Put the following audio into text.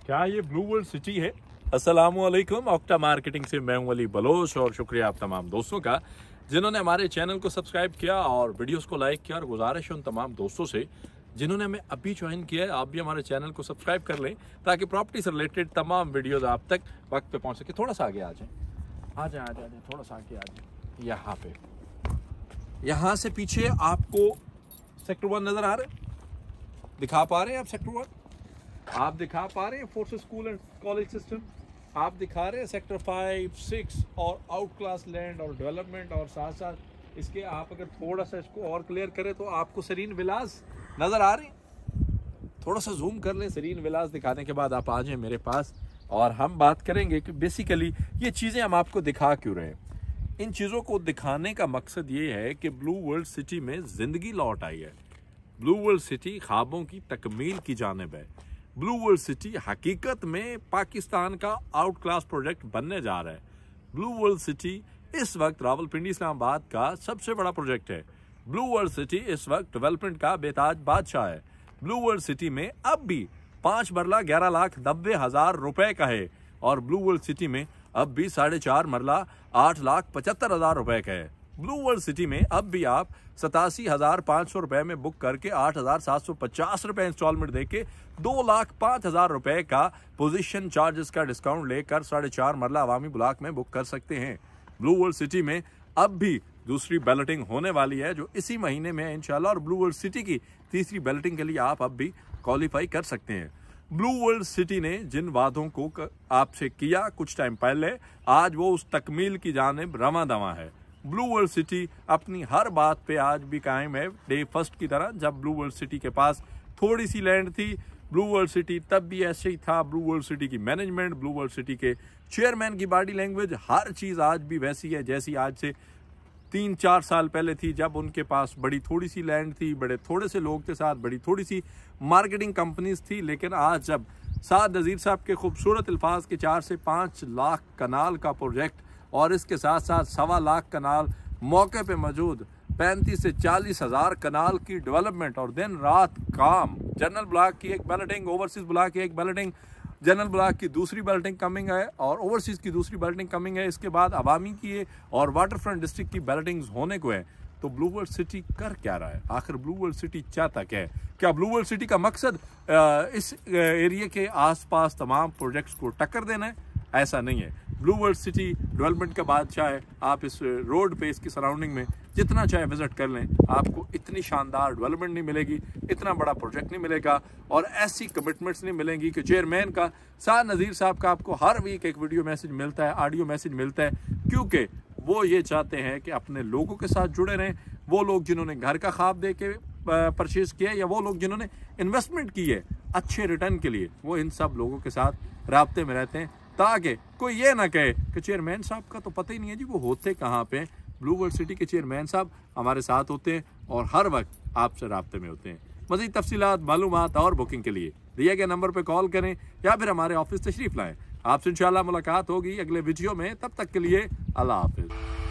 क्या ये blue world city है? अस्सलामुअलैकुम, ऑक्टा मार्केटिंग से मैं हूं अली बलोच और शुक्रिया आप तमाम दोस्तों का जिन्होंने हमारे चैनल को सब्सक्राइब किया और वीडियोस को लाइक किया। और गुजारिश है उन तमाम दोस्तों से जिन्होंने हमें अभी ज्वाइन किया है, आप भी हमारे चैनल को सब्सक्राइब कर लें ताकि प्रॉपर्टी से रिलेटेड तमाम वीडियोस आप तक वक्त पे पहुंच सके। थोड़ा सा आगे आ जाए, थोड़ा सा आगे आ जाए। यहाँ पे, यहाँ से पीछे आपको सेक्टर 1 नजर आ रहा है, दिखा पा रहे हैं आप? सेक्टर 1 आप दिखा पा रहे हैं? Forces school and college system आप दिखा रहे हैं। सेक्टर 5, 6 और आउट क्लास लैंड और डेवलपमेंट, और साथ साथ इसके आप अगर थोड़ा सा इसको और क्लियर करें तो आपको सरीन विलास नजर आ रही हैं। थोड़ा सा जूम कर लें। सरीन विलास दिखाने के बाद आप आ जाएं मेरे पास और हम बात करेंगे कि बेसिकली ये चीज़ें हम आपको दिखा क्यों रहे हैं। इन चीज़ों को दिखाने का मकसद ये है कि ब्लू वर्ल्ड सिटी में ज़िंदगी लौट आई है। ब्लू वर्ल्ड सिटी ख्वाबों की तकमील की जानिब है। ब्लू वर्ल्ड सिटी हकीकत में पाकिस्तान का आउट क्लास प्रोजेक्ट बनने जा रहा है। ब्लू वर्ल्ड सिटी इस वक्त रावलपिंडी इस्लामाबाद का सबसे बड़ा प्रोजेक्ट है। ब्लू वर्ल्ड सिटी इस वक्त डेवलपमेंट का बेताज बादशाह है। ब्लू वर्ल्ड सिटी में अब भी 5 मरला 11,90,000 रुपए का है और ब्लू वर्ल्ड सिटी में अब भी 4.5 मरला 8,75,000 रुपए का है। ब्लू वर्ल्ड सिटी में अब भी आप 87,500 रुपए में बुक करके 8,750 रुपए इंस्टॉलमेंट देके 2,05,000 रुपए का पोजीशन चार्जेस का डिस्काउंट लेकर 4.5 मरला अवामी ब्लॉक में बुक कर सकते हैं। ब्लू वर्ल्ड सिटी में अब भी दूसरी बैलेटिंग होने वाली है जो इसी महीने में है इंशाल्लाह, और ब्लू वर्ल्ड सिटी की तीसरी बैलेटिंग के लिए आप अब भी क्वालिफाई कर सकते हैं। ब्लू वर्ल्ड सिटी ने जिन वादों को आपसे किया कुछ टाइम पहले, आज वो उस तकमील की जानिब रवां दवा है। ब्लू वर्ल्ड सिटी अपनी हर बात पे आज भी कायम है, डे फर्स्ट की तरह। जब ब्लू वर्ल्ड सिटी के पास थोड़ी सी लैंड थी, ब्लू वर्ल्ड सिटी तब भी ऐसे ही था। ब्लू वर्ल्ड सिटी की मैनेजमेंट, ब्लू वर्ल्ड सिटी के चेयरमैन की बॉडी लैंग्वेज, हर चीज़ आज भी वैसी है जैसी आज से 3-4 साल पहले थी, जब उनके पास बड़ी थोड़ी सी लैंड थी, बड़े थोड़े से लोग थे, साथ बड़ी थोड़ी सी मार्केटिंग कंपनीज थी। लेकिन आज जब साद नज़ीर साहब के खूबसूरत अल्फाज के 4 से 5 लाख कनाल का प्रोजेक्ट और इसके साथ साथ 1.25 लाख कनाल मौके पे मौजूद 35 से 40 हज़ार कनाल की डेवलपमेंट और दिन रात काम, जनरल ब्लॉक की एक बैलेटिंग, ओवरसीज ब्लॉक की एक बैलेटिंग, जनरल ब्लॉक की दूसरी बैलेटिंग कमिंग है और ओवरसीज की दूसरी बैलेटिंग कमिंग है। इसके बाद अवामी की और वाटर फ्रंट डिस्ट्रिक्ट की बैलेटिंग्स होने को है। तो ब्लू वर्ल्ड सिटी कर क्या रहा है आखिर? ब्लू वर्ल्ड सिटी चाहता क्या है? क्या ब्लू वर्ल्ड सिटी का मकसद इस एरिया के आसपास तमाम प्रोजेक्ट्स को टक्कर देना है? ऐसा नहीं है। ब्लू वर्ल्ड सिटी डेवलपमेंट का बादशाह है। आप इस रोड पे, इसकी सराउंडिंग में जितना चाहे विजिट कर लें, आपको इतनी शानदार डेवलपमेंट नहीं मिलेगी, इतना बड़ा प्रोजेक्ट नहीं मिलेगा और ऐसी कमिटमेंट्स नहीं मिलेंगी कि चेयरमैन का, साद नज़ीर साहब का आपको हर वीक एक वीडियो मैसेज मिलता है, ऑडियो मैसेज मिलता है, क्योंकि वो ये चाहते हैं कि अपने लोगों के साथ जुड़े रहें। वो लोग जिन्होंने घर का ख्वाब दे के परचेज किया है या वो लोग जिन्होंने इन्वेस्टमेंट की है अच्छे रिटर्न के लिए, वो इन सब लोगों के साथ राब्ते में रहते हैं ताकि कोई ये ना कहे कि चेयरमैन साहब का तो पता ही नहीं है जी वो होते कहाँ पे। ब्लू वर्ल्ड सिटी के चेयरमैन साहब हमारे साथ होते हैं और हर वक्त आपसे राब्ते में होते हैं। मज़ीद तफसीलात, मालूमात और बुकिंग के लिए दिए गए नंबर पर कॉल करें या फिर हमारे ऑफिस तशरीफ लाएं। आपसे इंशाल्लाह मुलाकात होगी अगले वीडियो में। तब तक के लिए अल्लाह हाफिज़।